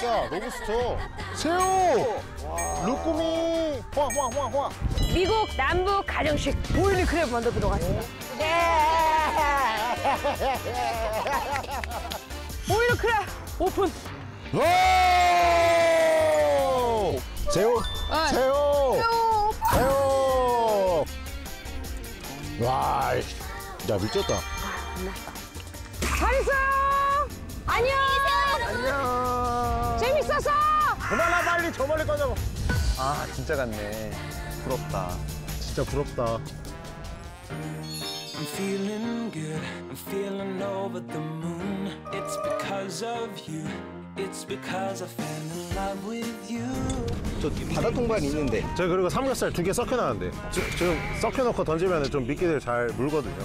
진짜 로브스터. 새우. 루꾸미. 황. 미국 남부 가정식 보일리 크랩 만들어 보도록 하겠습니다. 보일리 크랩 오픈. 오! 새우. 와, 야 미쳤다. 잘했어요. 안녕. 재밌었어. 그만아 빨리 저 멀리 꺼져. 아 진짜 같네. 부럽다. 진짜 부럽다. I'm feeling good, I'm feeling over the moon. It's because of you, it's because I fell in love with you. 저 바다 통발 있는데. 제가 그리고 삼겹살 2개 섞여놨는데 지금 섞여놓고 던지면 좀 미끼들 잘 물거든요.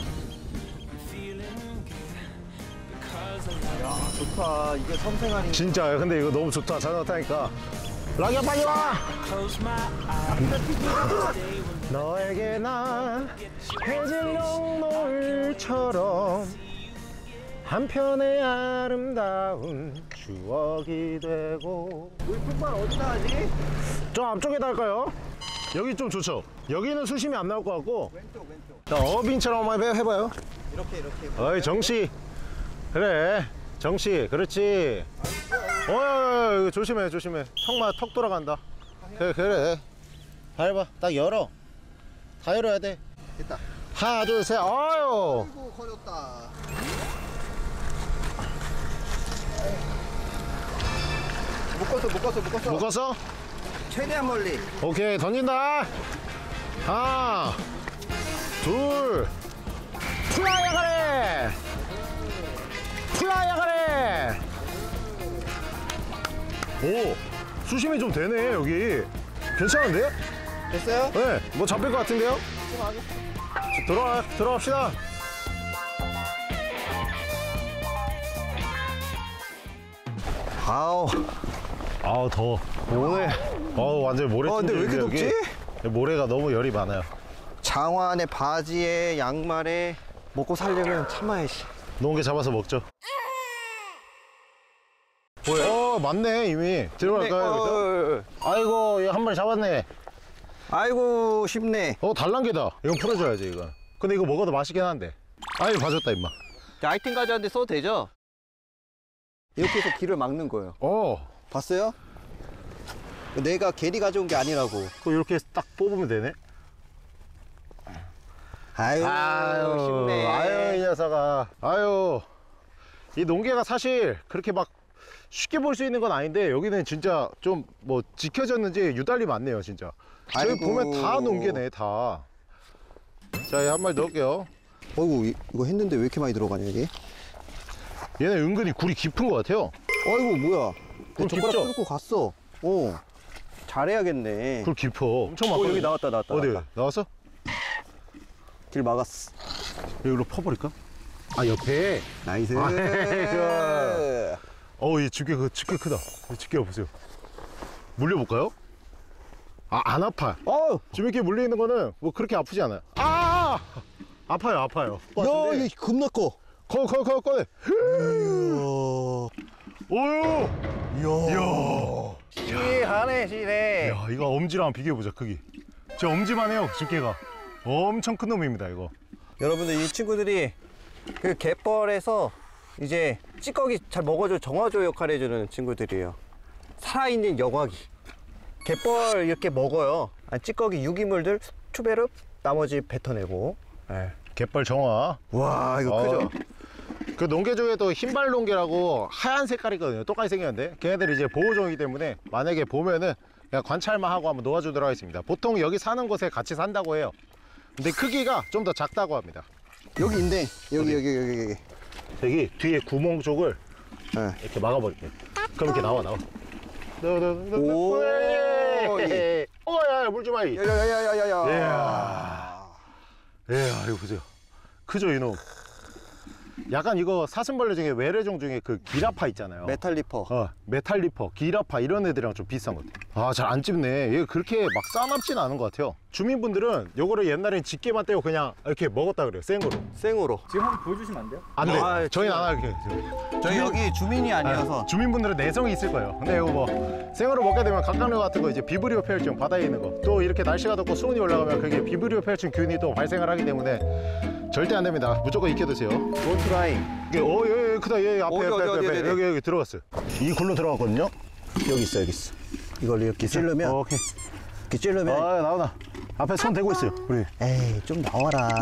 좋다. 이게 섬생아리. 진짜 근데 이거 너무 좋다. 잘 나타니까. 라기야 빨리 와. 너에게 난 해질녘 노을처럼 한편의 아름다운 추억이 되고. 물통발 어디다 하지? 저 앞쪽에다 할까요? 여기 좀 좋죠? 여기는 수심이 안 나올 것 같고. 왼쪽. 자, 어빈처럼 한번 해봐요. 이렇게. 어이 정씨. 그래 정씨 그렇지. 이거 조심해. 턱 돌아간다. 그래 밟아. 딱 열어. 다 열어야 돼. 됐다. 하나 둘 셋. 어유. 아이고 걸렸다. 묶었어. 묶었어? 최대한 멀리. 오케이 던진다. 하나 둘. 플라이야 가래. 오 수심이 좀 되네 여기. 괜찮은데? 됐어요? 네, 뭐 잡힐 것 같은데요? 들어갑시다. 아우 더워. 오늘 완전 모래. 근데 왜 이렇게 덥지? 모래가 너무 열이 많아요. 장화 안에 바지에 양말에 먹고 살려면 참아야지. 놓은 게 잡아서 먹죠. 뭐야? 맞네 이미. 들어갈까요? 아이고 이거 한 마리 잡았네. 아이고 쉽네. 달랑개다. 이건 풀어줘야지 이거. 근데 이거 먹어도 맛있긴 한데. 아이고 봐줬다 임마. 아이템 가져왔는데 써도 되죠? 이렇게 해서 길을 막는 거예요. 봤어요? 내가 게리 가져온 게 아니라고. 그거 이렇게 딱 뽑으면 되네. 아유 쉽네. 이 녀석아. 이 농개가 사실 그렇게 막 쉽게 볼 수 있는 건 아닌데 여기는 진짜 좀 뭐 지켜졌는지 유달리 많네요 진짜. 저기 보면 다 농개네 다. 자, 한 마리 넣을게요. 어이구 이거 했는데 왜 이렇게 많이 들어가냐 이게? 얘네 은근히 굴이 깊은 것 같아요. 어이구 뭐야? 굴 젓가락 깊죠? 끌고 갔어. 잘해야겠네. 굴 깊어. 엄청 많고. 여기 나왔다. 어디? 나왔어? 길 막았어. 여기로 퍼버릴까? 옆에. 나이스. 이 집게 크다. 이 집게 보세요. 물려볼까요? 안 아파. 지금 이렇게 물리는 거는 뭐 그렇게 아프지 않아요. 아파요. 야, 얘 겁나 커. 커. 시하네. 야, 이거 엄지랑 비교해보자, 크기. 제 엄지만 해요, 집게가. 엄청 큰 놈입니다, 이거. 여러분들 이 친구들이 그 갯벌에서 이제 찌꺼기 잘 먹어줘 정화조 역할을 해주는 친구들이에요. 살아있는 여과기. 갯벌 이렇게 먹어요. 찌꺼기 유기물들 추배를 나머지 뱉어내고. 갯벌 정화. 와 이거 크죠? 그 농개 중에도 흰발 농개라고 하얀 색깔이거든요. 똑같이 생겼는데 걔네들이 이제 보호종이기 때문에 만약에 보면은 그냥 관찰만 하고 한번 놓아주도록 하겠습니다. 보통 여기 사는 곳에 같이 산다고 해요. 근데 크기가 좀 더 작다고 합니다. 여기 있네. 여기. 여기 뒤에 구멍 쪽을 이렇게 막아버릴게요. 그럼 이렇게 나와. 오. 야, 물지 마. 야야야야야야. 이야, 이거 보세요. 크죠, 이놈. 약간 이거 사슴벌레 중에 외래종 중에 그 기라파 있잖아요. 메탈리퍼. 메탈리퍼, 기라파 이런 애들이랑 좀 비슷한 것 같아요. 잘 안 찝네. 얘가 그렇게 막 싸납진 않은 것 같아요. 주민분들은 요거를 옛날엔 집게만 떼고 그냥 이렇게 먹었다 그래요. 생으로. 생으로. 지금 한번 보여주시면 안 돼요? 안 돼. 아, 저희는 안 하게. 저희 여기 주민이 아니어서. 주민분들은 내성이 있을 거예요. 근데 이거 뭐 생으로 먹게 되면 각각류 같은 거 이제 비브리오 폐혈증 바다에 있는 거 또 이렇게 날씨가 덥고 수온이 올라가면 그게 비브리오 폐혈증 균이 또 발생을 하기 때문에 절대 안 됩니다. 무조건 익혀 드세요. 원트라이. 이게 여기 크다. 여기 앞에 어디. 여기 들어갔어요. 이 굴로 들어갔거든요. 여기 있어. 이걸 이렇게 찌르면. 오케이. 이렇게 찌르면. 아 나오나. 앞에 손 대고 있어요. 우리. 에이, 좀 나와라.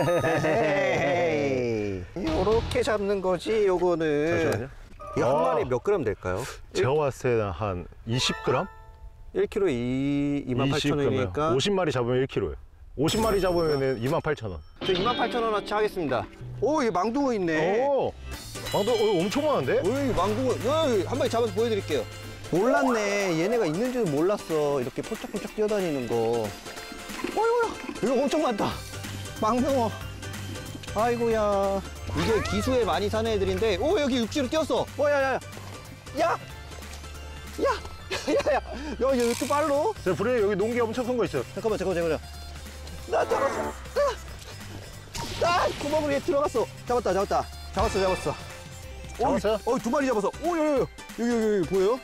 에이. 이렇게 잡는 거지, 요거는. 잠시만요. 이거 한 아. 마리 몇 그램 될까요? 제가 봤을 때는 한 20g? 1kg 28,000원이니까 50마리 잡으면 1kg예요. 50마리 잡으면 28,000원. 저 28,000원어치 하겠습니다. 오, 이 망둥어 있네. 오! 망도 엄청 많은데? 오이 망둥어. 여기 한 마리 잡아서 보여드릴게요. 몰랐네. 얘네가 있는지도 몰랐어. 이렇게 폴짝폴짝 뛰어다니는 거. 어이구야. 이거 엄청 많다. 망둥어. 아이고야. 이게 기수에 많이 사는 애들인데. 오, 여기 육지로 뛰었어. 야야야. 야. 야야야. 야, 얘 왜 이렇게 빨로? 저 불에 여기 농기 엄청 큰 거 있어요. 잠깐만. 나 잡았어. 구멍으로 얘 들어갔어. 잡았다. 잡았어. 잡았어요? 두 마리 잡았어. 오, 여기 보여요?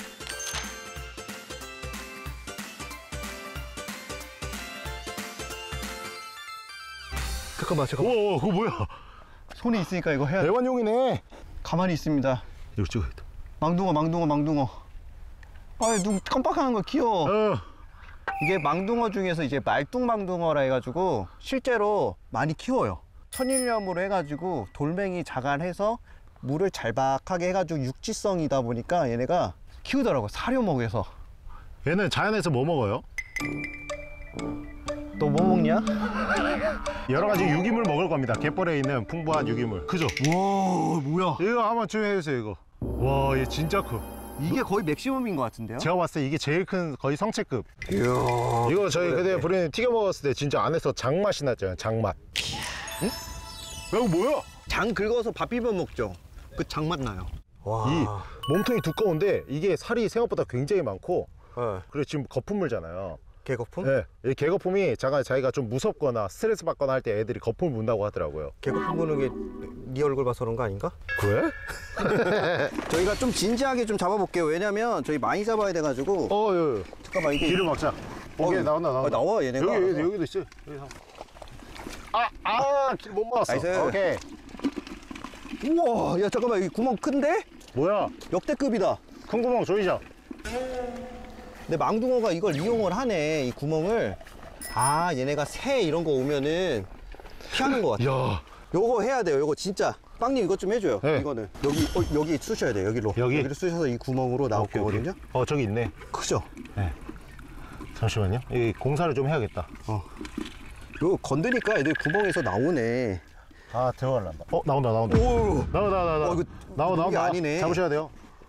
잠깐만. 우와, 그거 뭐야? 손에 있으니까 이거 해야 돼. 대관용이네. 가만히 있습니다. 여기 찍어 있다. 망둥어. 아이, 눈 깜빡하는 거 귀여워. 어. 이게 망둥어 중에서 이제 말뚝망둥어라 해가지고 실제로 많이 키워요. 천일염으로 해가지고 돌멩이 자갈해서 물을 잘박하게 해가지고 육지성이다 보니까 얘네가 키우더라고. 사료먹여서. 얘는 자연에서 뭐 먹어요? 너 뭐 먹냐? 여러 가지 유기물 먹을 겁니다. 갯벌에 있는 풍부한 유기물. 그죠? 와, 뭐야? 이거 한번 좀 해주세요, 이거. 와, 얘 진짜 커. 이게 거의 맥시멈인 것 같은데요? 제가 봤을 때 이게 제일 큰 거의 성체급. 이야. 이거 저희 그때 브레인 튀겨 먹었을 때 진짜 안에서 장맛이 났잖아요. 장맛. 응? 이거 뭐야? 장 긁어서 밥 비벼 먹죠. 그 장맛 나요. 와. 이 몸통이 두꺼운데 이게 살이 생각보다 굉장히 많고 네. 그리고 지금 거품물잖아요. 개거품? 네, 이 개거품이 자기가 좀 무섭거나 스트레스 받거나 할 때 애들이 거품을 문다고 하더라고요. 개거품 부는 게 네 얼굴 봐서 그런 거 아닌가? 그래? 저희가 좀 진지하게 좀 잡아볼게요. 왜냐면 저희 많이 잡아야 돼가지고. 여기. 잠깐만, 이게. 길을 막자. 오케이, 나온다. 나와, 얘네가. 여기도 있어. 길 못 막았어. 나이스. 오케이. 우와, 야, 잠깐만, 이 구멍 큰데? 뭐야? 역대급이다. 큰 구멍 조이자. 근데 망둥어가 이걸 이용을 하네, 이 구멍을. 아, 얘네가 새 이런 거 오면은 피하는 것 같아. 야, 요거 해야 돼요, 요거 진짜. 빵님 이것 좀 해줘요, 네. 이거는. 여기 쑤셔야 돼요, 여기로. 여기? 여기를 쑤셔서 이 구멍으로 나올 오케이. 거거든요. 저기 있네. 크죠? 잠시만요. 이 공사를 좀 해야겠다. 이거 건드니까 애들 구멍에서 나오네. 들어갈란다. 나온다. 오, 나와. 이거 나와. 이게 아니네. 잡으셔야 돼요.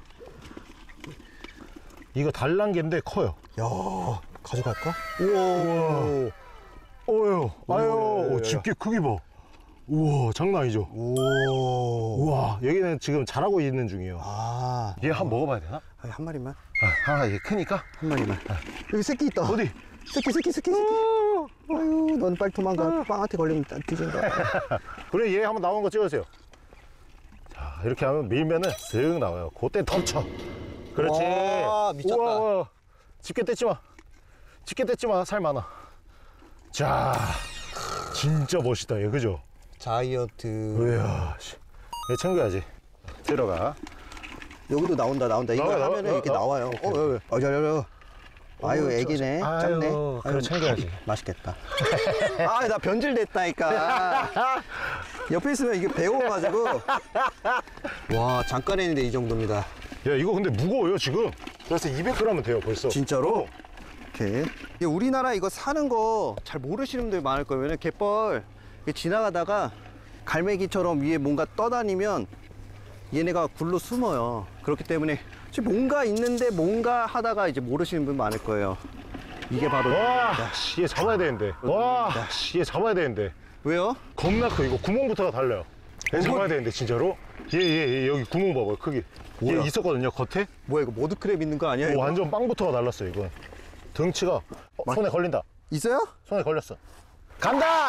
이거 달랑개인데 커요. 야, 가져갈까? 우와. 어휴, 야. 집게 크기 봐. 우와, 장난 아니죠? 오. 우와, 여기는 지금 자라고 있는 중이에요. 아, 얘 한번 먹어봐야 되나? 한 마리만? 하나 이게 크니까. 한 마리만. 여기 새끼 있다. 어디? 새끼. 아유, 넌 빨리 도망가. 빵한테 걸리면 뒤진다. 그래, 얘 한번 나오는 거 찍으세요. 자, 이렇게 하면 밀면은 쓱 나와요. 그때 덮쳐. 그렇지. 와, 미쳤다. 우와. 집게 떼지 마. 살 많아. 자, 진짜 멋있다, 얘, 그죠? 자이언트. 이야, 얘 챙겨야지. 들어가. 여기도 나온다. 이거 나와, 하면은 이렇게 나와. 나와요. 오케이. 아유, 애기네. 작네. 그래, 챙겨야지. 맛있겠다. 아, 나 변질됐다니까. 옆에 있으면 이게 배워가지고. 와, 잠깐 했는데 이 정도입니다. 야, 이거 근데 무거워요, 지금. 그래서 200g은 돼요, 벌써. 진짜로? 오케이. 이게 우리나라 이거 사는 거 잘 모르시는 분들 많을 거예요. 왜냐면 갯벌 지나가다가 갈매기처럼 위에 뭔가 떠다니면 얘네가 굴로 숨어요. 그렇기 때문에 지금 뭔가 있는데 뭔가 하다가 이제 모르시는 분 많을 거예요. 이게 바로. 와, 얘 잡아야 되는데. 얘 잡아야 되는데. 왜요? 겁나 커. 이거 구멍부터가 달라요. 얘 잡아야 되는데, 진짜로. 얘 여기 구멍 봐봐요, 크기. 뭐야? 얘 있었거든요, 겉에. 뭐야, 이거 머드크랩 있는 거 아니야? 오, 이거? 완전 빵부터가 달랐어요, 이건. 등치가 손에 걸린다. 있어요? 손에 걸렸어. 간다!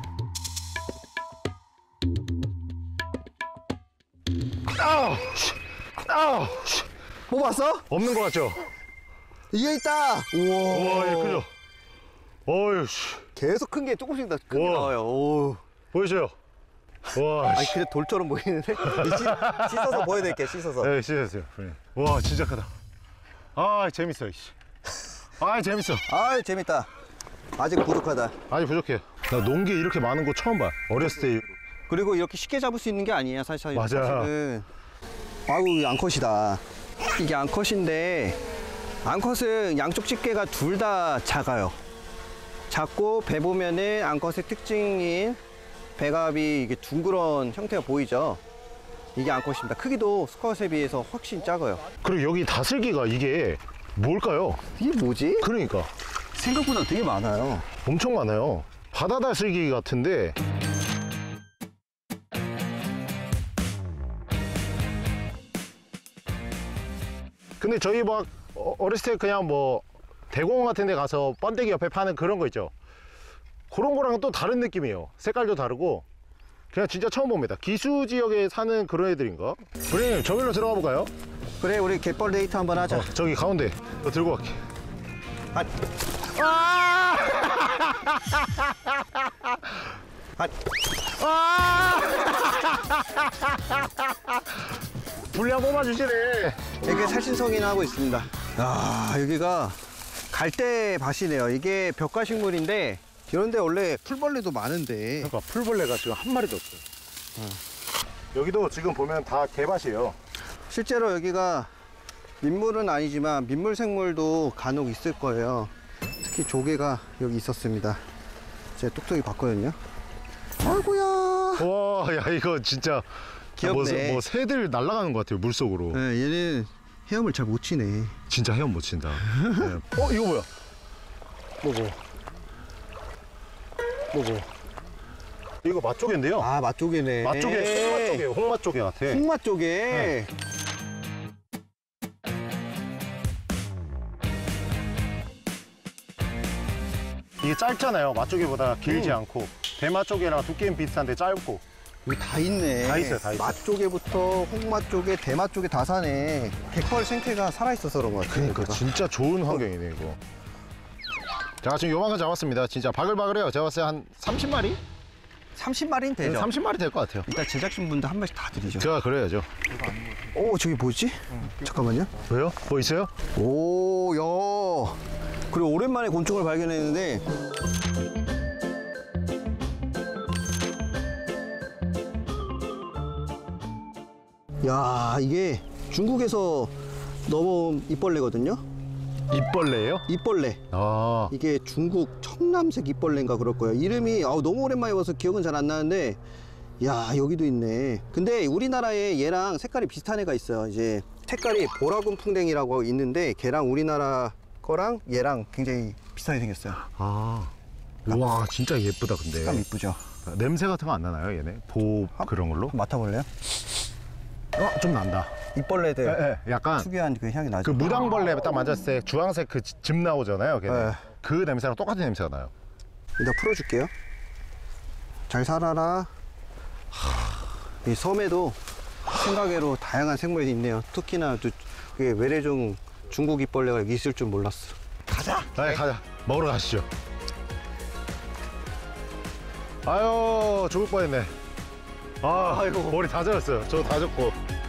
아우! 아우! 뽑았어? 없는 것 같죠? 이게 있다. 우와. 와, 얘 크죠? 어휴, 씨. 계속 큰 게 조금씩 더 크게 우와. 나와요. 오. 보이세요? 와, 아니 씨. 근데 돌처럼 보이는데? 씻어서 보여드릴게요. 씻어서. 네, 씻었어요. 와, 진짜 크다. 아, 재밌어, 씨. 아, 재밌어. 아 재밌다. 아직 부족하다. 아니, 부족해요. 나 농개 이렇게 많은 거 처음 봐. 어렸을 때. 그리고 이렇게 쉽게 잡을 수 있는 게 아니야 사실. 맞아. 사실은. 아이고 이거 암컷이다. 이게 암컷인데 암컷은 양쪽 집게가 둘 다 작아요. 작고 배 보면은 암컷의 특징인 배갑이 이게 둥그런 형태가 보이죠. 이게 암컷입니다. 크기도 수컷에 비해서 훨씬 작아요. 그리고 여기 다슬기가 이게 뭘까요? 이게 뭐지? 그러니까. 생각보다 되게 많아요. 엄청 많아요. 바다 다슬기 같은데. 근데 저희 막 어렸을 때 그냥 뭐 대공원 같은 데 가서 번데기 옆에 파는 그런 거 있죠. 그런 거랑은 또 다른 느낌이에요. 색깔도 다르고. 그냥 진짜 처음 봅니다. 기수 지역에 사는 그런 애들인가? 브레님, 저기로 들어가 볼까요? 그래 우리 갯벌 데이트 한번 하자. 저기 가운데 너 들고 갈게. 아, 아! 아! 분량 뽑아주시네. 이게 살신성이나 하고 있습니다. 아 여기가 갈대밭이네요. 이게 벽가식물인데 이런데 원래 풀벌레도 많은데. 그러니까 풀벌레가 지금 한 마리도 없어요. 여기도 지금 보면 다 개밭이에요. 실제로 여기가 민물은 아니지만 민물 생물도 간혹 있을 거예요. 특히 조개가 여기 있었습니다. 제가 뚝뚝이 봤거든요. 아이고야. 와, 야 이거 진짜 귀엽네. 뭐 새들 날아가는 것 같아요, 물속으로. 네, 얘는 헤엄을 잘 못 치네. 진짜 헤엄 못 친다. 네. 이거 뭐야? 뭐고? 뭐고? 이거 맛조개인데요. 아 맛조개네. 맛조개, 홍맛조개, 홍맛조개 같아. 홍맛조개. 네. 이게 짧잖아요. 맛조개보다 길지 않고. 대맛조개랑 두께는 비슷한데 짧고. 여기 다 있네. 다 있어요, 다 있어요. 맛조개부터 홍맛조개, 대맛조개 다 사네. 갯벌 생태가 살아있어서 그런 것 같아요. 그러니까 여기가. 진짜 좋은 환경이네 이거. 자, 지금 요만큼 잡았습니다. 진짜 바글바글해요. 제가 봤을 때 한 30마리? 30마리는 되죠. 30마리 될 것 같아요. 일단 제작진분들 한 마리씩 다 드리죠. 제가 그래야죠. 오 저기 뭐지? 잠깐만요. 왜요? 뭐 있어요? 오, 야. 그리고 오랜만에 곤충을 발견했는데. 야, 이게 중국에서 넘어온 입벌레거든요. 입벌레예요? 입벌레. 아, 이게 중국 청남색 입벌레인가 그럴 거예요. 이름이 너무 오랜만에 봐서 기억은 잘 안 나는데, 야 여기도 있네. 근데 우리나라에 얘랑 색깔이 비슷한 애가 있어요. 이제 색깔이 보라군풍뎅이라고 있는데 걔랑 우리나라 거랑 얘랑 굉장히 비슷하게 생겼어요. 아, 와 진짜 예쁘다 근데. 색감 이쁘죠? 냄새 같은 거 안 나나요 얘네? 그런 걸로? 한번 맡아볼래요? 좀 난다. 입벌레들 예, 약간 특유한 그 향이 나죠. 그 무당벌레 딱 만졌을 때 주황색 그 즙 나오잖아요 걔네. 네. 그 냄새랑 똑같은 냄새가 나요. 일단 풀어줄게요. 잘 살아라. 이 섬에도 생각외로 다양한 생물이 있네요. 특히나 그게 외래종 중국 입벌레가 여기 있을 줄 몰랐어. 가자. 네, 가자. 먹으러 가시죠. 아유, 죽을 뻔했네. 아이고. 머리 다 젖었어요. 저 다 젖고.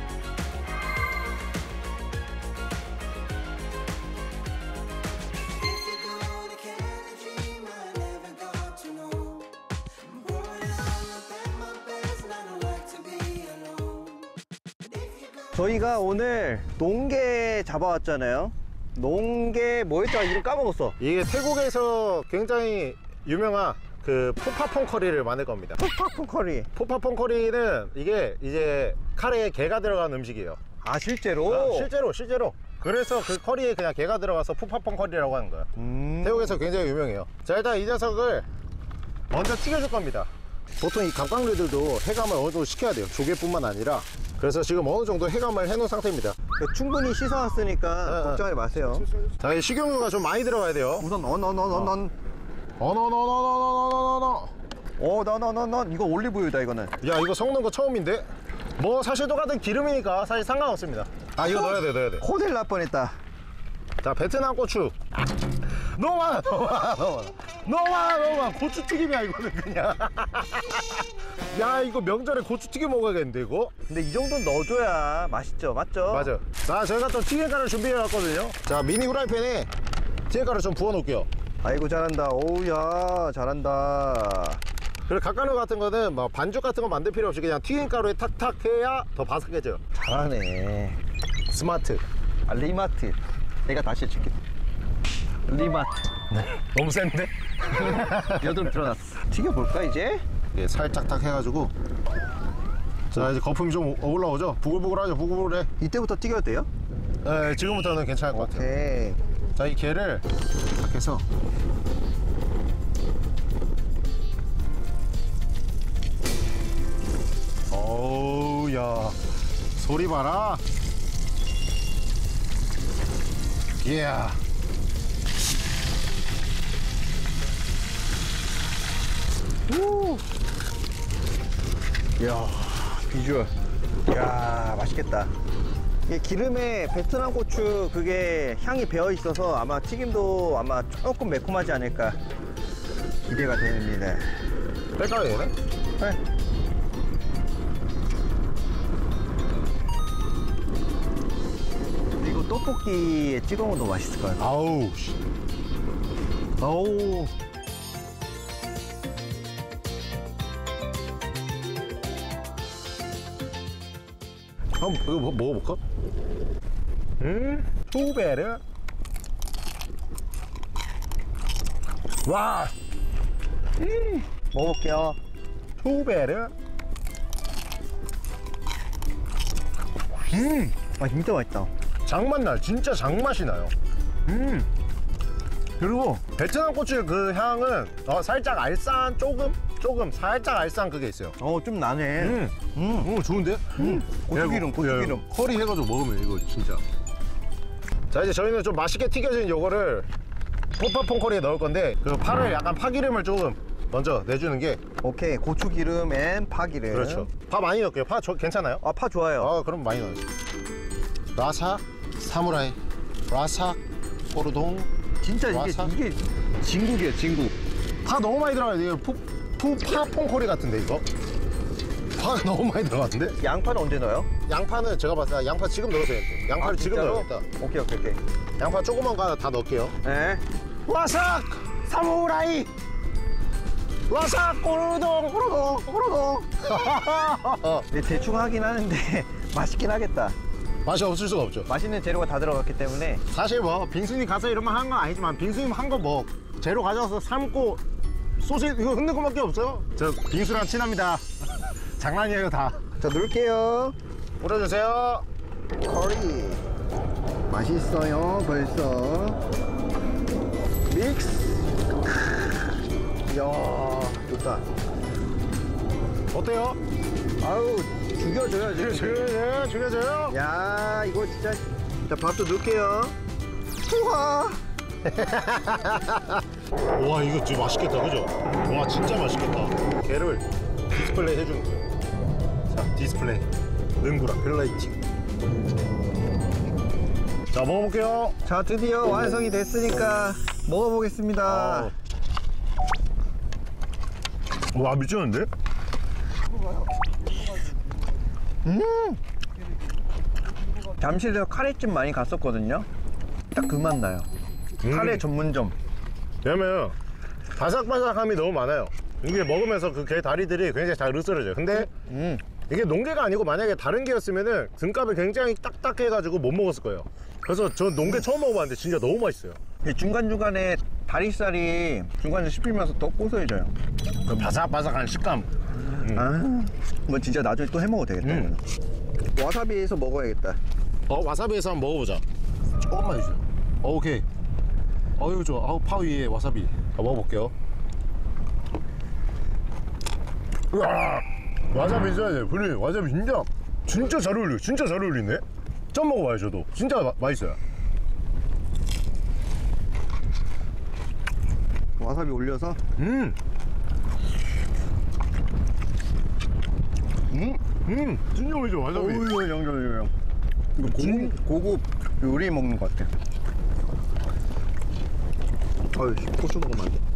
저희가 오늘 농개 잡아왔잖아요. 농개 뭐였죠? 이름 까먹었어. 이게 태국에서 굉장히 유명한 그 포파퐁 커리를 만들 겁니다. 팝콘 커리. 포파퐁 커리는 이게 이제 카레에 게가 들어간 음식이에요. 아 실제로? 실제로. 그래서 그 커리에 그냥 게가 들어가서 포파퐁 커리라고 하는 거예요. 태국에서 굉장히 유명해요. 자, 일단 이 녀석을 먼저 튀겨줄 겁니다. 보통 이 갑각류들도 해감을 어느 정도 시켜야 돼요. 조개뿐만 아니라. 그래서 지금 어느 정도 해감을 해놓은 상태입니다. 충분히 씻어왔으니까 네. 걱정하지 마세요. 자, 이 식용유가 좀 많이 들어가야 돼요. 우선 넌 어너너너너너너너너. 넌 이거 올리브유다 이거는. 야, 이거 섞는 거 처음인데? 뭐 사실 똑같은 기름이니까 사실 상관없습니다. 아, 이거 넣어야 돼. 호텔 날 뻔했다. 자, 베트남 고추. 너무 많아. 고추 튀김이야 이거는 그냥. 야, 이거 명절에 고추 튀김 먹어야겠는데 이거? 근데 이 정도는 넣어줘야 맛있죠, 맞죠? 맞아. 자, 저희가 또 튀김가루 준비해놨거든요. 자, 미니 후라이팬에 튀김가루 좀 부어놓을게요. 아이고 잘한다. 오우야 잘한다. 그리고 갓가루 같은 거는 막 반죽 같은 거 만들 필요 없이 그냥 튀김가루에 탁탁 해야 더 바삭해져요. 잘하네. 스마트. 아, 리마트. 내가 다시 해줄게. 리마트. 너무 센데? 여드름 드러났어. 튀겨볼까 이제? 예, 살짝 탁 해가지고. 자, 이제 거품이 좀 올라오죠? 부글부글하죠? 부글부글해. 이때부터 튀겨도 돼요? 네, 지금부터는 괜찮을 것 같아요. 오케이. 자, 이 게를 탁 해서 어우, 야, 소리 봐라. 이야. 이야, 비주얼. 이야, 맛있겠다. 이게 기름에 베트남 고추 그게 향이 배어 있어서 아마 튀김도 아마 조금 매콤하지 않을까 기대가 됩니다. 뺄까요, 얘는? 네. 이거 떡볶이에 찍어 먹으면 더 맛있을 것 같아요. 아우, 씨. 아우. 한번 이거 먹어볼까? 투베르. 와, 먹어볼게요. 투베르. 아, 진짜 맛있다. 장맛 나요. 진짜 장맛이 나요. 그리고 베트남 고추의 그 향은 살짝 알싸한 조금 살짝 알싸한 그게 있어요. 좀 나네. 오, 좋은데? 고추기름, 고추기름. 허리 해가지고 먹으면 이거 진짜. 자, 이제 저희는 좀 맛있게 튀겨진 요거를 포파퐁코리에 넣을 건데 그 파를 약간 파기름을 조금 먼저 내주는 게. 오케이, 고추기름 앤 파기름. 그렇죠. 파 많이 넣을게요. 파 괜찮아요? 아, 파 좋아요. 그럼 많이 넣어요. 라삭 사무라이, 라삭 꼬르동. 진짜 와사? 이게 진국이에요, 진국. 파 너무 많이 들어가요. 이거 푸파퐁코리 같은데 이거? 파가 너무 많이 들어갔는데? 양파는 언제 넣어요? 양파는 제가 봤을 때 양파 지금 넣어도 되는데. 양파를 지금 진짜로? 넣어야겠다. 오케이. 양파 조그만 거 하나 다 넣을게요. 네. 와삭 사무라이, 와삭 꼬르동. 네, 대충 하긴 하는데 맛있긴 하겠다. 맛이 없을 수가 없죠. 맛있는 재료가 다 들어갔기 때문에. 사실 뭐 빙수님 가서 이런 거 한 건 아니지만 빙수님 한 거 뭐 재료 가져와서 삶고 소스 이거 흔는 거밖에 없어요. 저 빙수랑 친합니다. 장난이에요 다. 자, 넣을게요. 뿌려주세요. 커리. 맛있어요, 벌써. 믹스. 이야, 좋다. 어때요? 아우, 죽여줘요, 지금. 죽여줘요. 야, 이거 진짜. 자, 밥도 넣을게요. 우와. 와, 이거 진짜 맛있겠다, 그죠? 와, 진짜 맛있겠다. 걔를 디스플레이 해주는 거예요. 자, 디스플레이. 능구라 플레이팅. 자, 먹어볼게요. 자, 드디어 완성이 됐으니까 먹어보겠습니다. 와, 미쳤는데? 잠실에서 카레집 많이 갔었거든요. 딱 그 맛 나요. 카레 전문점. 왜냐면 바삭바삭함이 너무 많아요. 이게 먹으면서 그 게 다리들이 굉장히 잘 으스러져요. 근데 이게 농게가 아니고 만약에 다른 게였으면은 등갑이 굉장히 딱딱해가지고 못 먹었을 거예요. 그래서 전 농게 처음 먹어봤는데 진짜 너무 맛있어요. 중간중간에 다리살이 중간에 씹히면서 더 고소해져요. 그 바삭바삭한 식감. 아, 뭐 진짜 나중에 또 해먹어도 되겠다. 와사비에서 먹어야겠다. 와사비에서 한번 먹어보자. 조금만 해주세요. 오케이. 이거 좋아. 파 위에 와사비. 먹어볼게요. 으아! 와사비 있어야 돼. 그래, 와사비 진짜 잘 어울려. 진짜 잘 어울리네. 좀 먹어봐요, 저도. 진짜 맛있어요. 와사비 올려서. 진짜 맛있어 와사비. 오우 영정. 이거 고급 요리 먹는 것 같아. 아유 고추 먹으면 안 돼.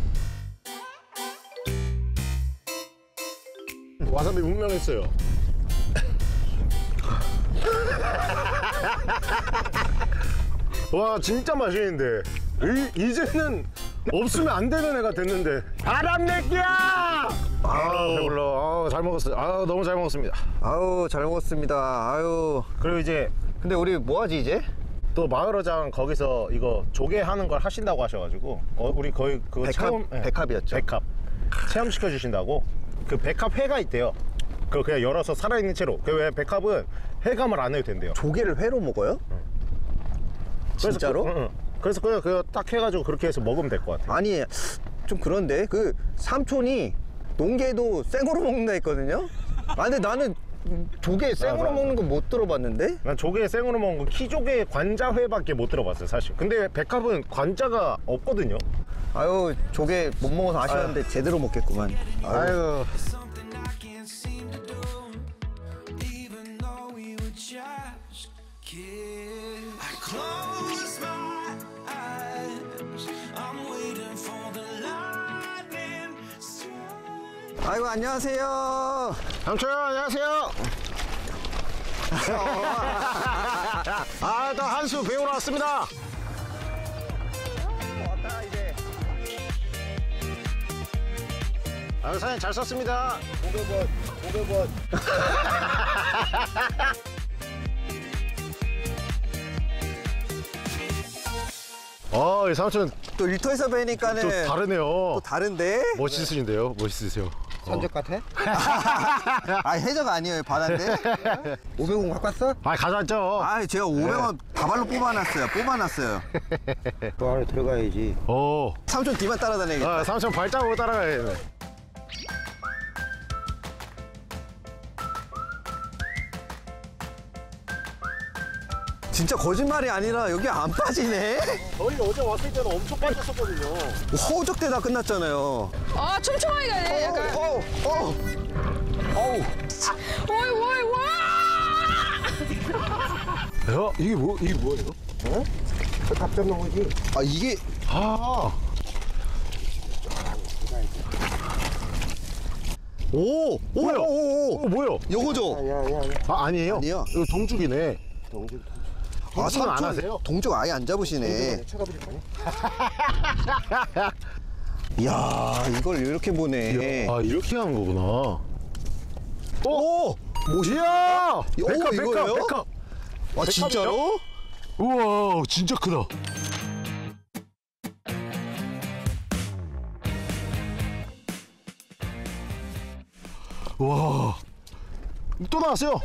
와사비 분명했어요. 와 진짜 맛있는데 이제는 없으면 안 되는 애가 됐는데. 바람내기야! 배불러. 잘 먹었어요. 너무 잘 먹었습니다. 아우 잘 먹었습니다. 아유. 그리고 이제 근데 우리 뭐 하지 이제? 또 마을어장 거기서 이거 조개 하는 걸 하신다고 하셔가지고 우리 거의 그거 체험 백합이었죠. 백합 체험 시켜 주신다고. 그 백합 회가 있대요. 그거 그냥 열어서 살아있는 채로. 그 왜 백합은 해감을 안 해도 된대요. 조개를 회로 먹어요? 진짜로? 그래서 그냥 그거 딱 해가지고 그렇게 해서 먹으면 될 것 같아. 아니 좀 그런데 그 삼촌이 농개도 생으로 먹는다 했거든요. 근데 나는 조개 생으로 먹는 거 못 들어봤는데. 난 조개 생으로 먹은 거 키조개 관자회밖에 못 들어봤어요 사실. 근데 백합은 관자가 없거든요. 아유 조개 못 먹어서 아쉬웠는데 제대로 먹겠구만. 아유. Something I can't seem to do, even though we were just kids. I close my eyes, I'm waiting for the lightning strike. 아이고 안녕하세요. 삼촌 안녕하세요. 또 한수 배우러 왔습니다. 왔다 이제. 사장님 잘 썼습니다. 500원. 이 삼촌 또 일터에서 뵈니까는 또 다르네요. 또 다른데? 멋있으신데요? 멋있으세요. 선적 같아? 아 해적 아니에요 바다인데? 500원 갖고 왔어? 가져왔죠. 아 제가 500원 다발로 뽑아놨어요. 또 안에 들어가야지. 삼촌 뒤만 따라다녀야겠다. 삼촌 발자국으로 따라가야겠네. 진짜 거짓말이 아니라 여기 안 빠지네? 저희 어제 왔을 때는 엄청 빠졌었거든요. 허적대다 끝났잖아요. 아 촘촘하게 가야 돼 약간. 어우. 오이 와. 야, 이게 뭐예요? 밥 잡는 거지? 아 이게 뭐야? 뭐야? 요거죠? 아니에요? 아니요. 이거 동죽이네. 동죽은 안 삼촌 하세요? 동죽 아예 안 잡으시네. 이야 이걸 이렇게 보네. 이렇게 하는 거구나. 오! 뭐야? 백합, 이거예요? 백합. 아 진짜로? 우와, 진짜 크다. 와, 또 나왔어요.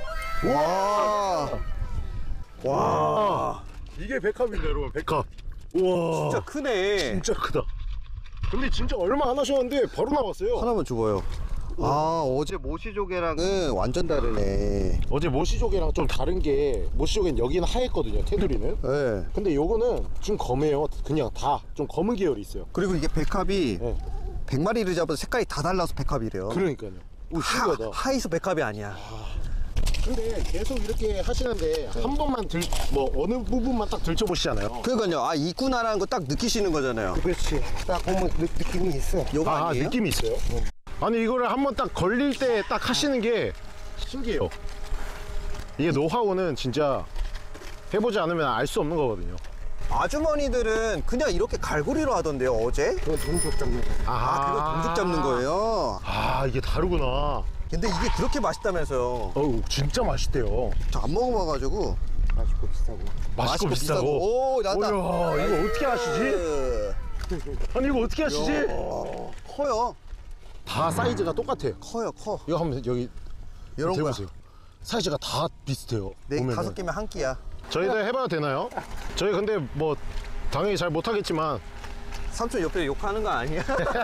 와. 이게 백합인데 여러분, 백합. 우와, 진짜 크네. 진짜 크다. 근데 진짜 얼마 안 하셨는데 바로 나왔어요. 하나만 죽어요. 어제 모시조개랑은 완전 다르네. 어제 모시조개랑 좀 다른 게, 모시조개는 여기는 하얗거든요, 테두리는. 네. 근데 요거는 좀 검해요. 그냥 다 좀 검은 계열이 있어요. 그리고 이게 백합이 네. 100마리를 잡아도 색깔이 다 달라서 백합이래요. 그러니까요. 오, 신기하다. 하이소 백합이 아니야. 근데 계속 이렇게 하시는데 한 번만 어느 부분만 딱 들춰보시잖아요. 그러니까요. 있구나라는 거 딱 느끼시는 거잖아요. 그렇지. 딱 보면 느낌이 있어. 요거 아니에요? 느낌이 있어요? 아니 이거를 한번 딱 걸릴 때 딱 하시는 게 신기해요. 이게 노하우는 진짜 해보지 않으면 알 수 없는 거거든요. 아주머니들은 그냥 이렇게 갈고리로 하던데요, 어제? 그거 동족 잡는 거. 그거 동죽 잡는 거예요? 이게 다르구나. 근데 이게 그렇게 맛있다면서요. 진짜 맛있대요. 저 안 먹어봐가지고. 맛있고 비싸고. 맛있고 비싸고. 오, 나다. 이야, 이거 어떻게 하시지? 아니 이거 어떻게 하시지? 커요. 다 사이즈가 똑같아요. 커요, 커. 이거 한번 여기 이런 거야. 대보세요. 사이즈가 다 비슷해요. 네, 보면은. 5개면 한 끼야. 저희도 해봐도 되나요? 저희 근데 뭐 당연히 잘 못하겠지만 삼촌 옆에 욕하는 거 아니야?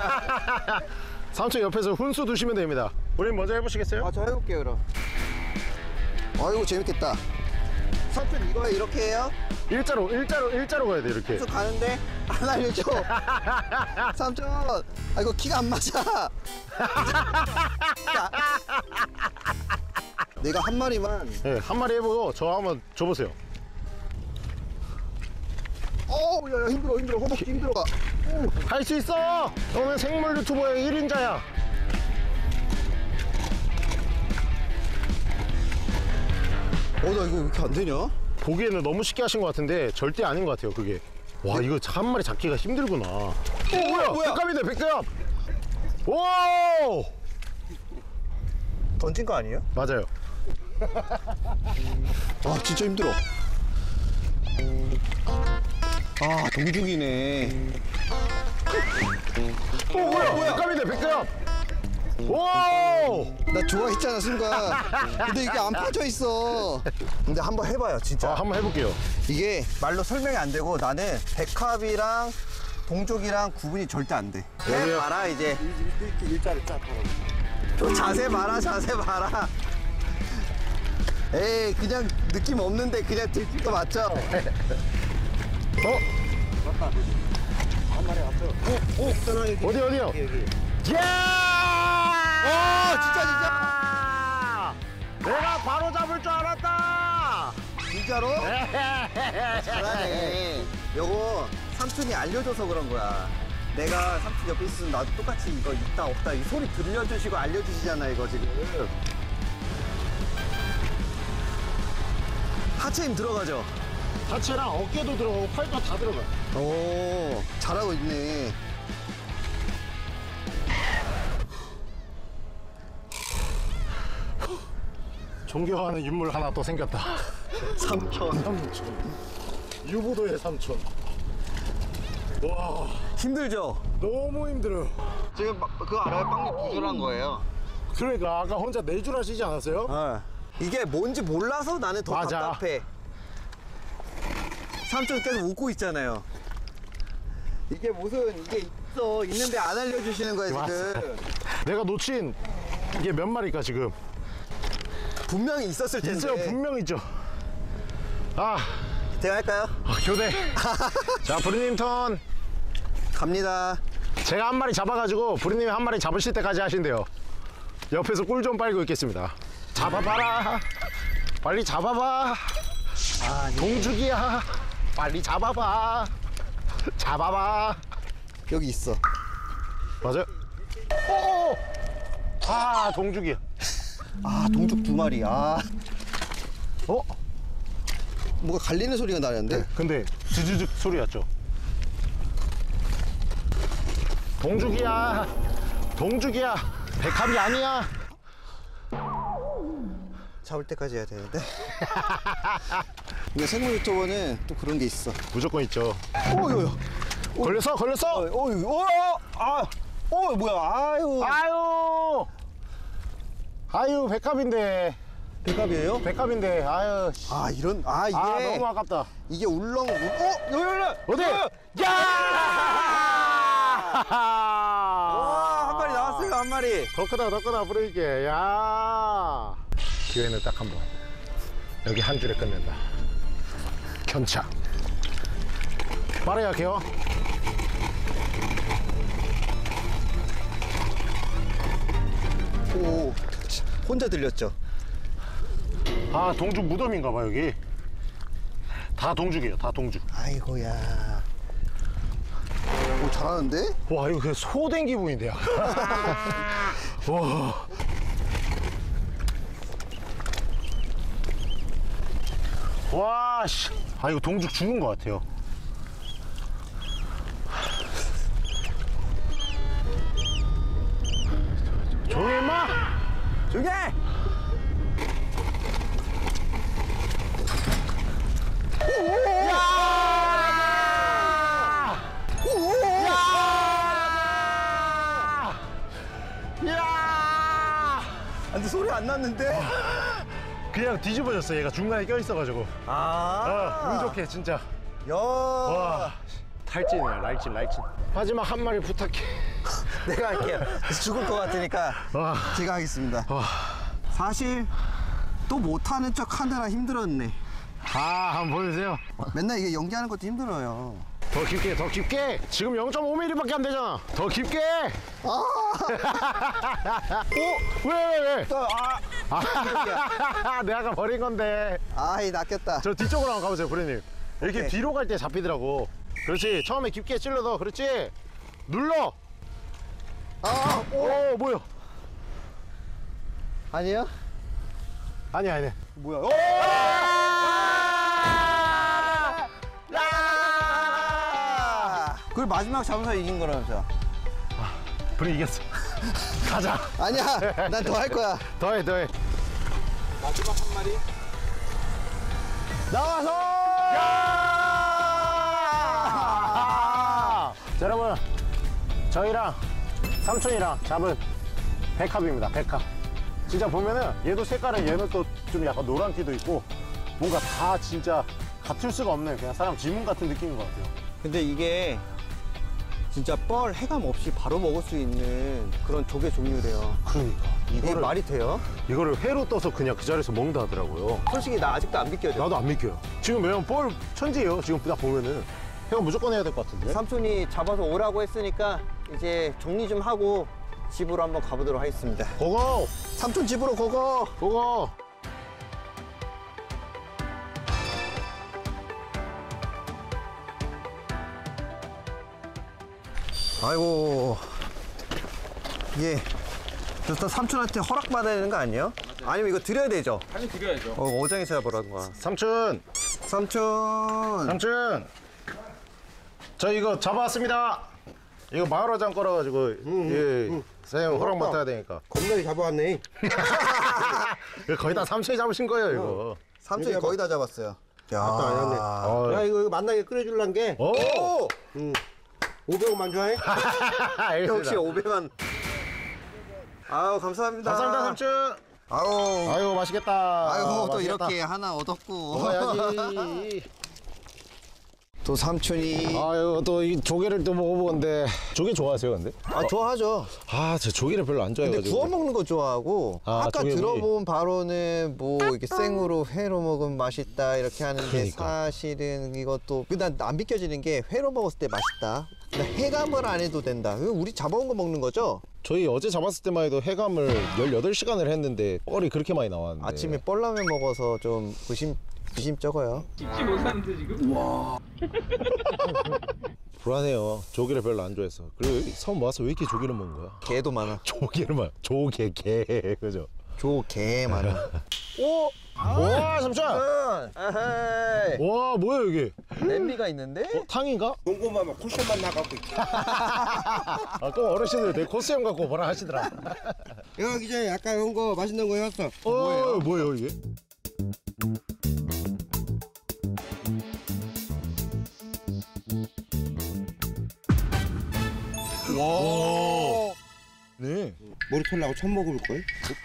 삼촌 옆에서 훈수 두시면 됩니다. 우린 먼저 해보시겠어요? 저 해볼게요, 그럼. 아이고, 재밌겠다. 삼촌 이거 이렇게 해요? 일자로 가야 돼 이렇게. 계속 가는데 안 알려줘. 삼촌, 아 이거 키가 안 맞아. 내가 한 마리만. 네, 한 마리 해보고 저 한번 줘보세요. 야, 힘들어. 허벅지 힘들어. 할 수 있어. 너는 생물 유튜버의 1인자야. 나 이거 왜 이렇게 안 되냐? 보기에는 너무 쉽게 하신 것 같은데 절대 아닌 것 같아요 그게. 와 이거 한 마리 잡기가 힘들구나. 뭐야? 백갑이네 백갑. 오! 던진 거 아니에요? 맞아요. 아, 진짜 힘들어. 아, 동죽이네. 뭐야? 백갑이네 백갑. 오! 나 좋아했잖아, 순간. 근데 이게 안 빠져 있어. 근데 한번 해봐요, 진짜. 한번 해볼게요. 이게 말로 설명이 안 되고 나는 백합이랑 동족이랑 구분이 절대 안 돼. 여기요. 봐라 이제. 이렇게 일자를 쫙 하라고. 자세 봐라. 에이 그냥 느낌 없는데 그냥 들기도 맞죠? 한 마리 왔어. 어디요? 진짜. 내가 바로 잡을 줄 알았다. 진짜로? 잘하네. 요거 삼촌이 알려줘서 그런 거야. 내가 삼촌 옆에 있으면 나도 똑같이 이거 있다 없다 이 소리 들려주시고 알려주시잖아 이거 지금. 하체 힘 들어가죠? 하체랑 어깨도 들어가고 팔도 다 들어가. 오, 잘하고 있네. 존경하는 인물 하나 또 생겼다. 삼촌. 유보도의 삼촌. 와 힘들죠? 너무 힘들어요. 지금 그거 알아요? 빵 구슬한 거예요. 그러니까 아까 혼자 네 줄 하시지 않았어요? 이게 뭔지 몰라서 나는 더 맞아. 답답해. 삼촌 계속 웃고 있잖아요. 이게 무슨 이게 있는데 안 알려주시는 거야 지금. 내가 놓친 이게 몇 마리일까 지금? 분명히 있었을 텐데. 있어요, 분명 있죠. 대화할까요? 교대. 자, 부리님 턴. 갑니다. 제가 한 마리 잡아가지고 부리님이 한 마리 잡으실 때까지 하신대요. 옆에서 꿀 좀 빨고 있겠습니다. 잡아봐라. 빨리 잡아봐. 동죽이야. 빨리 잡아봐. 여기 있어. 맞아요? 오! 동죽이야. 동죽 두 마리. 뭐가 갈리는 소리가 나는데? 근데 드즈득 소리 났죠? 동죽이야. 백합이 아니야. 잡을 때까지 해야 되는데. 근데 생물 유튜버는 또 그런 게 있어. 무조건 있죠. 오요. 걸렸어? 뭐야? 아유, 백합인데. 백합이에요? 백합인데. 아유. 이게 너무 아깝다. 이게 울렁. 여기 어디? 야! 한 마리 나왔어요, 한 마리. 더 크다, 부를게. 야! 기회는 딱 한 번. 여기 한 줄에 끝낸다. 견착. 빠르게 할게요. 오, 혼자 들렸죠? 동죽 무덤인가 봐, 여기. 다 동죽이에요, 다 동죽. 아이고야. 오, 잘하는데? 와, 이거 그냥 소된 기분인데. 와. 와, 씨. 이거 동죽 죽은 것 같아요. 조용히 임마! 조용히 해! 근데 소리 안 났는데? 그냥 뒤집어졌어. 얘가 중간에 껴있어가지고. 운 좋게 진짜. 야. 와, 탈진이야. 날진. 마지막 한 마리 부탁해. 내가 할게요. 죽을 것 같으니까 와. 제가 하겠습니다. 사실 또 못하는 척 하느라 힘들었네. 한번 보여주세요. 맨날 이게 연기하는 것도 힘들어요. 더 깊게, 더 깊게. 지금 0.5mm밖에 안 되잖아. 더 깊게. 오, 왜? 내가 아까 버린 건데. 아이, 낚였다. 저 뒤쪽으로 한번 가보세요, 브레님. 이렇게 오케이. 뒤로 갈 때 잡히더라고. 그렇지. 처음에 깊게 찔러 넣어. 그렇지. 눌러. 오, 뭐야? 아니야? 아니야. 뭐야? 그걸 마지막 잡아서 이긴 거라면서. 브레 이겼어. 가자. 아니야, 난 더 할 거야. 더해. 마지막 한 마리. 나와서! 자, 여러분, 저희랑 삼촌이랑 잡은 백합입니다. 백합. 진짜 보면은 얘도 색깔은 얘는 또 좀 약간 노란기도 있고 뭔가 다 진짜 같을 수가 없는 그냥 사람 지문 같은 느낌인 것 같아요. 근데 이게 진짜 뻘 해감 없이 바로 먹을 수 있는 그런 조개 종류래요. 그러니까 이게 말이 돼요? 이거를 회로 떠서 그냥 그 자리에서 먹는다 하더라고요. 솔직히 나 아직도 안 믿겨져. 나도 안 믿겨요. 지금 왜냐면 뻘 천지예요. 지금 딱 보면은 회가 무조건 해야 될 것 같은데. 삼촌이 잡아서 오라고 했으니까 이제 정리 좀 하고 집으로 한번 가보도록 하겠습니다. 고고! 삼촌 집으로 고고! 고고! 아이고, 이게 저 삼촌한테 허락받아야 되는 거 아니에요? 아니면 이거 드려야 되죠? 당연히 드려야죠. 어장에서 잡으라는 거야. 삼촌! 삼촌! 저 이거 잡아왔습니다. 이거 마을어장 거라가지고 예, 사장님 허락 맡아야 되니까. 겁나게 잡아왔네. 이거 거의 다 삼촌이 잡으신 거예요 이거. 삼촌이 여기 거의 다 잡았어요. 야, 아까 안 했네. 어. 야, 이거 만나게 끓여줄란 게. 오! 500원만 좋아해? 역시 500원. 아유, 감사합니다. 감사합니다 삼촌. 아유, 아유 맛있겠다. 아유, 또 맛있겠다. 이렇게 하나 얻었고. 먹어야지. 또 삼촌이. 아유 또 이 조개를 또 먹어보건데 조개 좋아하세요 근데? 아, 좋아하죠. 저 조개를 별로 안 근데 좋아해가지고. 구워 먹는 거 좋아하고 아까 조개구이. 들어본 바로는 뭐 이렇게 생으로 회로 먹으면 맛있다 이렇게 하는데 그러니까. 사실은 이것도 난 안 믿겨지는 게 회로 먹었을 때 맛있다. 근데 해감을 안 해도 된다. 이거 우리 잡아온 거 먹는 거죠? 저희 어제 잡았을 때만 해도 해감을 18시간을 했는데 뻘이 그렇게 많이 나왔는데. 아침에 뻘라면 먹어서 좀 부심쩍어요. 잊지 못하는데 지금? 불안해요. 조개를 별로 안 좋아해서. 그리고 섬 와서 왜 이렇게 조개를 먹는 거야? 개도 많아. 조개를 조개 개 그죠? 조개 많아. 오! 와 삼촌! 아하이. 와 뭐야 여기? 냄비가 있는데? 탕인가? 궁금하면 쿠션만 나가고 있다. 아까 어르신들 되게 코스염 갖고 뭐라 하시더라. 이거 하기 전에 아까 온 거 맛있는 거 해왔어. 뭐예요 이게? 와. 네. 머리 털라고 처음 먹을 걸?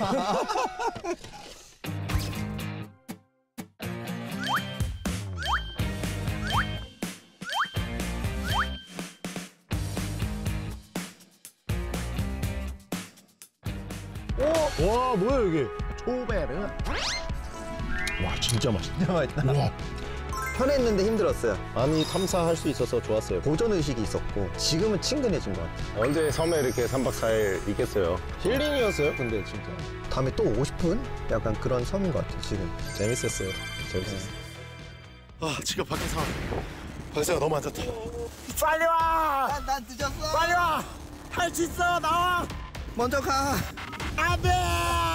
와 뭐야 이게? 초베르. 와 진짜 맛있다. 진짜 맛있다. 와. 편했는데 힘들었어요. 많이 탐사할 수 있어서 좋았어요. 도전 의식이 있었고 지금은 친근해진 것 같아요. 언제 섬에 이렇게 3박 4일 있겠어요? 힐링이었어요 근데 진짜. 다음에 또 오고 싶은 약간 그런 섬인 것 같아요 지금. 재밌었어요. 지금 밖에서 너무 안 좋다. 빨리 와! 난 늦었어. 빨리 와! 할 수 있어 나와! 먼저 가. 안 돼!